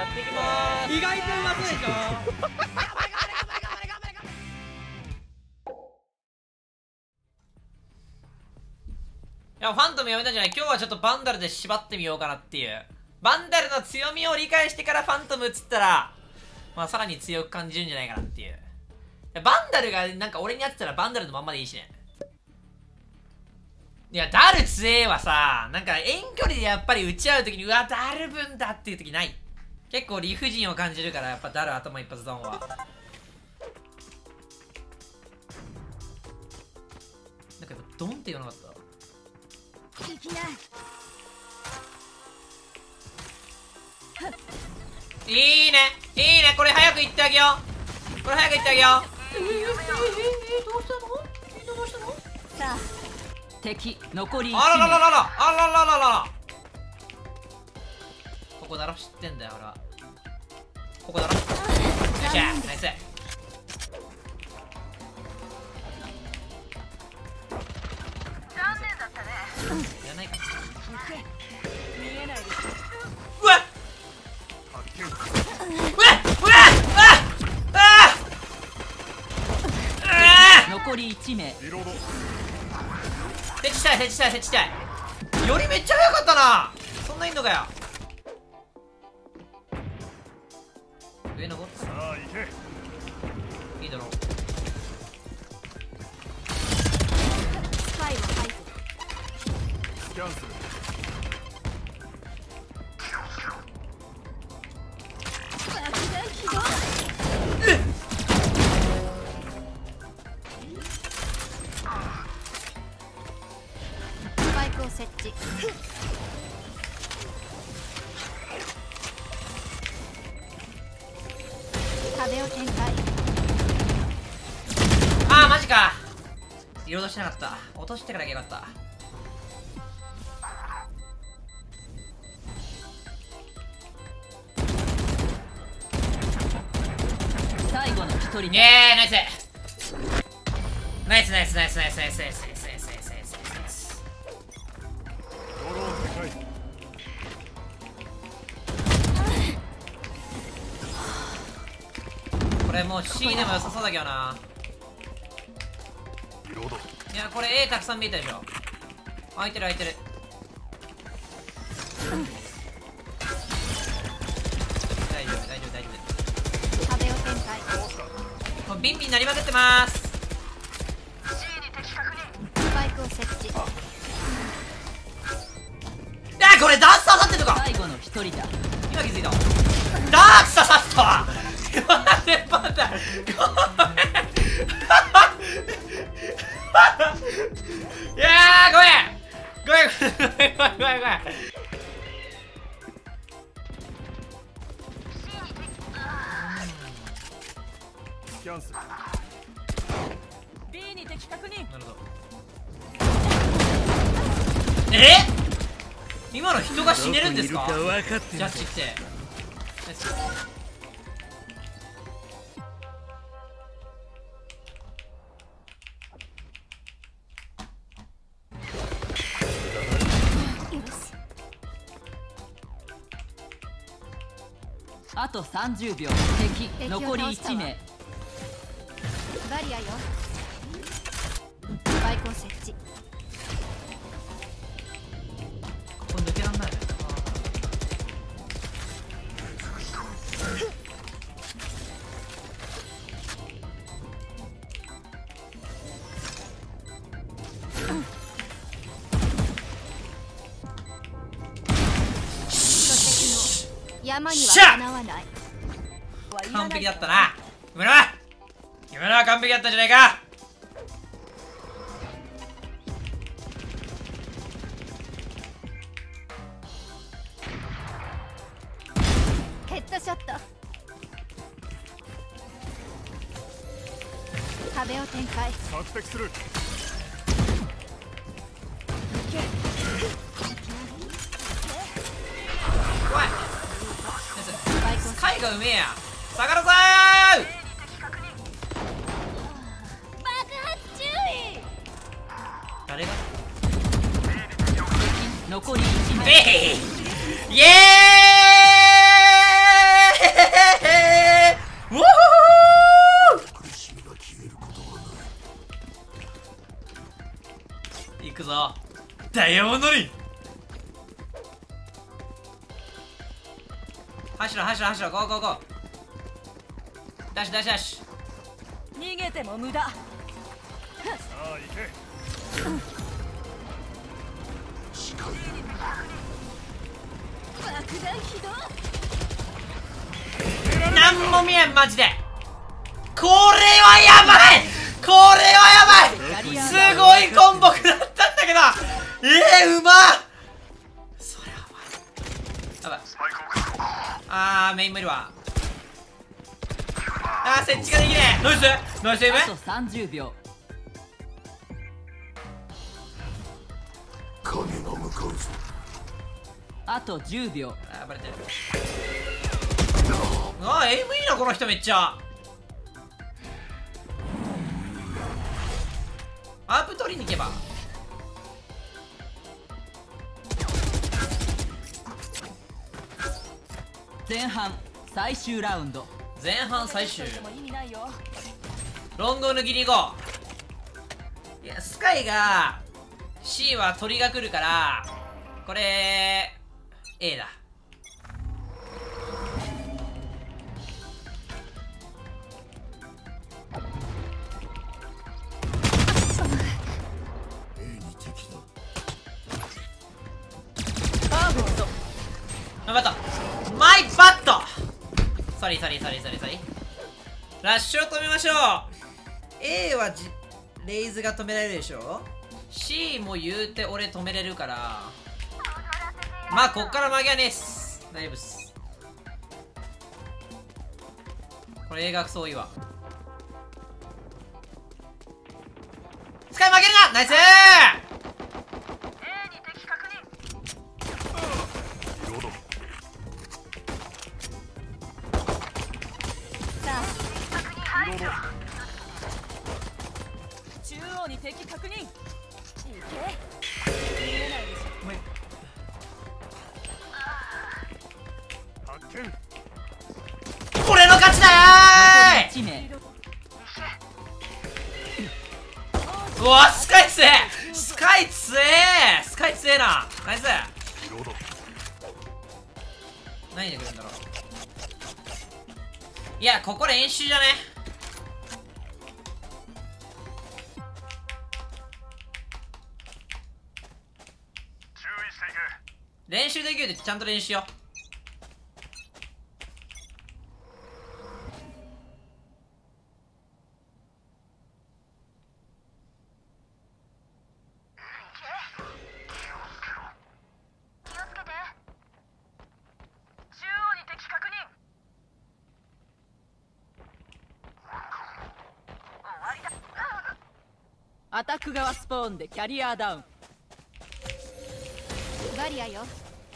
やっていきまーす。 意外とうまそうでしょ。 いや、ファントムやめたんじゃない。今日はちょっとバンダルで縛ってみようかなっていう。バンダルの強みを理解してからファントム打つったら、まあさらに強く感じるんじゃないかなっていう。バンダルがなんか俺にやってたらバンダルのまんまでいいしね。いや、ダル強えはさ、なんか遠距離でやっぱり打ち合うときに、うわ、ダル分だっていうときない。結構理不尽を感じるから、やっぱダル頭一発ドンは。なんかやっぱドンって言わなかった。いいね、いいね、これ早く行ってあげよう。これ早く行ってあげよう。どうしたの？どうしたの？ さあ、敵残り1名。 あららららら、あららららら。ここだろ、知ってんだよ俺は。ここだろ。よっしゃ、ナイス。いらないかな。うわっ、 残り1名。 設置したい、設置したい、設置したい。よりめっちゃ早かったな。そんないんのかよ。上登って。さあ行け。いいだろう。 スパイを排除。 スキャンする。 スパイクを設置。壁を展開。 あーマジか。リロードしてなかった。落としてからよかった。 最後の一人。 イエーイ、ナイスナイスナイスナイスナイスナイスナイスナイスナイスナイスナイスナイス。 ドローン世界。 これもう C でも良さそうだけどな。 リロード。 いやこれ A たくさん見えたでしょ。空いてる空いてる。大丈夫大丈夫大丈夫。 壁を展開。 もうビンビンなりまくってまーす。 スパイクを設置。 あーこれダーク刺さってるとか。 最後の一人だ。 今気づいた。ダーク刺さったわ。待って待ってごめん。いやーごめんごめんごめんごめんごめんごめん。 スキャンする。 B に敵確認。 なるほど。今の人が死ねるんですか？ジャッジって。 あと30秒。敵残り1名。バリアよ。スパイクを設置。 ここ抜けらんない。 山にはかなわない。 完璧だったな。今のは完璧だったんじゃないか。 ヘッドショット。壁を展開。 索敵する。 怖い。スカイがうめえや。下がるぞ爆発注意。 誰が残り1名。 イエーイ走ろう走ろう走ろう、ゴーゴーゴー。ダッシュダッシュダッシュ。 逃げても無駄。 さあ行け。 爆弾起動。 なんも見えんマジで。これはやばい、これはやばい、すごいコンボ食らったんだけど、うまっ。それやばい、やばい。メイン無理わ。設置ができねえ。ナイスナイスセーブ。 あと30秒。 影が向かうぞ。 あと10秒。 バレてる。エイムいいなこの人めっちゃ。アープ取りに行けば。 前半最終ラウンド。 前半最終。ロングを抜きに行こう。いやスカイが C は鳥が来るからこれ A だ。頑張った。マイバット。ソリソリソリソリソリ。ラッシュを止めましょう。 A はレイズが止められるでしょ。 C も言うて俺止めれるから、まあこっから負けはねえっす。大丈夫っす。これ A 学そういいわ。スカイ負けるな。ナイスー。 中央に敵確認。いけ。 発見。 俺の勝ちだーい。 1名。 うわスカイ強え、スカイ強え、スカイ強えな。ナイス。何で来るんだろう。いやここ練習じゃね。練習できるってちゃんと練習しよう。 アタック側スポーンでキャリアダウン。バリアよ。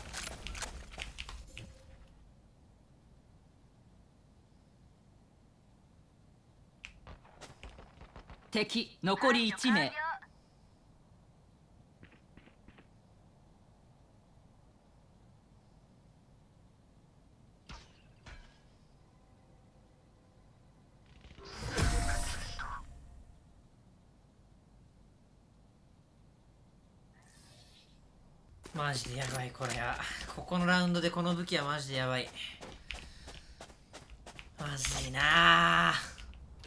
敵残り1名。 マジでやばい。これはここのラウンドでこの武器はマジでやばい。まずいなぁ。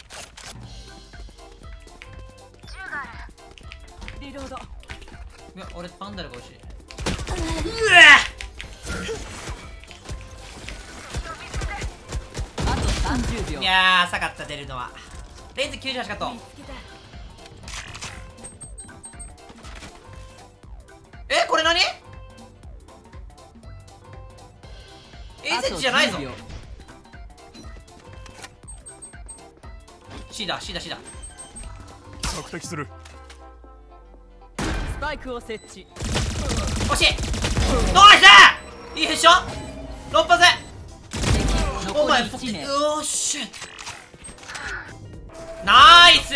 リロード。 いや俺パンダルが欲しい。 あと30秒。 いやー浅かった出るのは。レイズ98カット。これ何 A セッチじゃないぞ。 C だ C だ C だ。 索敵する。 スパイクを設置。 惜しい。ナイス。いいヘッション6発。お前残り1名。 よっしゃナイス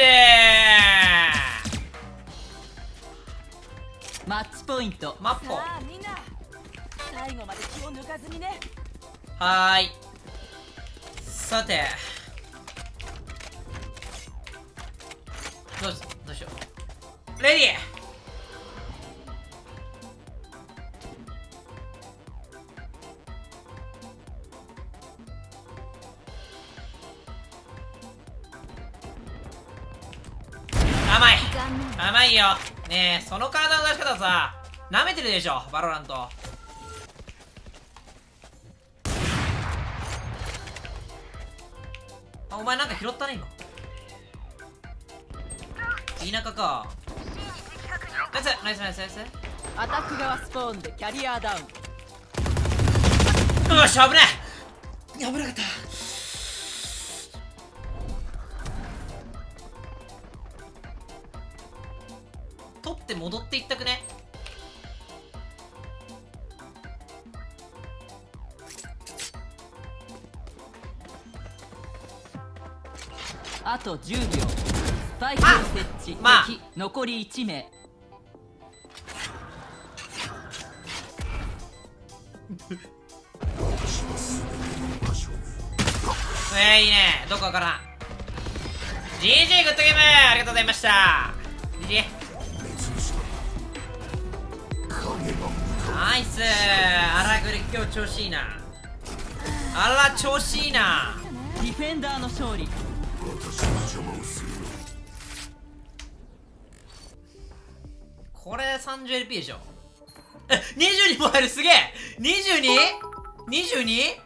マッチポイント。 マッポ。 さあみんな最後まで気を抜かずにね。 はーい。さてどうしよう。レディー。 甘い残念。 甘いよ。ねえ、その体の出し方さ、舐めてるでしょバロラント。あ、お前なんか拾ったね今。田舎か。ナイスナイスナイスナイス。 アタック側スポーンでキャリアダウン。 よし、危ねえ。危なかった。取って戻っていったくね。 あと10秒。スパイクを設置。 まあ敵残り1名。 いいね。どこわからん。 GG グッドゲームありがとうございました。 GG ナイス。あらグリ今日調子いいな。あら調子いいな。 ディフェンダーの勝利。 これ 30LP でしょ。え、22も入る。すげえ。 22?22?